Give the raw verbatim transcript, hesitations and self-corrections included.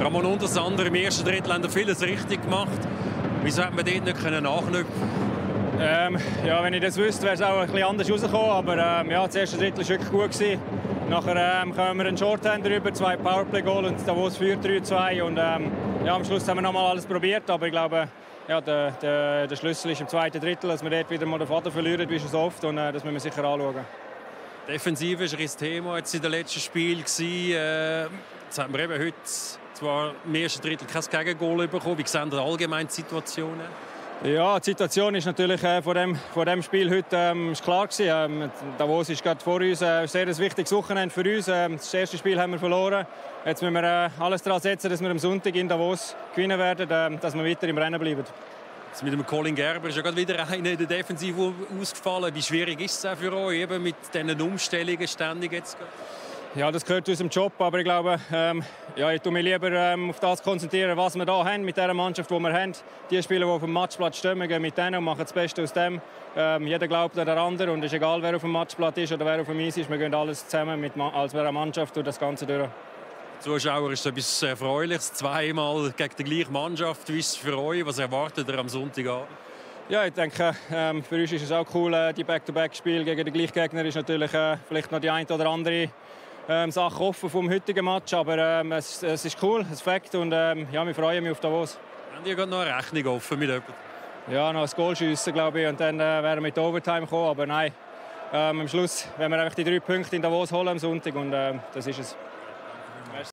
Ramon Untersander, im ersten Drittel haben wir vieles richtig gemacht. Wieso hat man dort nicht nachknüpfen können? Ähm, ja, wenn ich das wüsste, wäre es auch ein bisschen anders rausgekommen. Aber ähm, ja, das erste Drittel war wirklich gut gewesen. Nachher ähm, kommen wir einen Shorthand drüber, zwei Powerplay-Goal und Davos führt drei zwei. Und ähm, ja, am Schluss haben wir noch mal alles probiert. Aber ich glaube, ja, der, der, der Schlüssel ist im zweiten Drittel, dass wir dort wieder mal den Vater verlieren, wie schon so oft. Und äh, das müssen wir sicher anschauen. Defensive war ein Thema jetzt in den letzten Spielen. Äh, jetzt haben wir eben heute zwar im ersten Drittel kein Gegengol bekommen. Wie sehen Sie allgemein die Situation? Ja, die Situation ist natürlich äh, vor, dem, vor dem Spiel heute ähm, ist klar gewesen. Ähm, Davos ist gerade vor uns äh, sehr ein wichtiges Wochenende für uns. Ähm, das erste Spiel haben wir verloren. Jetzt müssen wir äh, alles daran setzen, dass wir am Sonntag in Davos gewinnen werden, äh, dass wir weiter im Rennen bleiben. Jetzt mit dem Colin Gerber ist ja gerade wieder einer in der Defensive ausgefallen. Wie schwierig ist es auch für euch, eben mit diesen Umstellungen ständig jetzt? Ja, das gehört zu unserem Job, aber ich glaube, ähm, ja, ich tue mich lieber ähm, auf das konzentrieren, was wir hier haben, mit der Mannschaft, die wir haben. Die Spieler, die auf dem Matchplatz stehen, wir gehen mit denen und machen das Beste aus dem. Ähm, jeder glaubt an den anderen und es ist egal, wer auf dem Matchplatz ist oder wer auf dem Eis ist. Wir gehen alles zusammen mit, als eine Mannschaft durch das Ganze durch. Zuschauer ist etwas Erfreuliches. Zweimal gegen die gleiche Mannschaft. Wie ist es für euch? Was erwartet ihr am Sonntagabend? Ja, ich denke, ähm, für uns ist es auch cool, äh, die Back-to-Back-Spiele gegen den gleichen Gegner ist natürlich äh, vielleicht noch die eine oder andere ähm, Sache offen vom heutigen Match, aber ähm, es, es ist cool, es Fakt und ähm, ja, wir freuen mich auf Davos. Haben ihr gerade noch eine Rechnung offen mit jemandem? Ja, noch ein Goal schiessen, glaube ich, und dann äh, wären wir mit Overtime kommen, aber nein, ähm, am Schluss werden wir einfach die drei Punkte in Davos holen am Sonntag und äh, das ist es.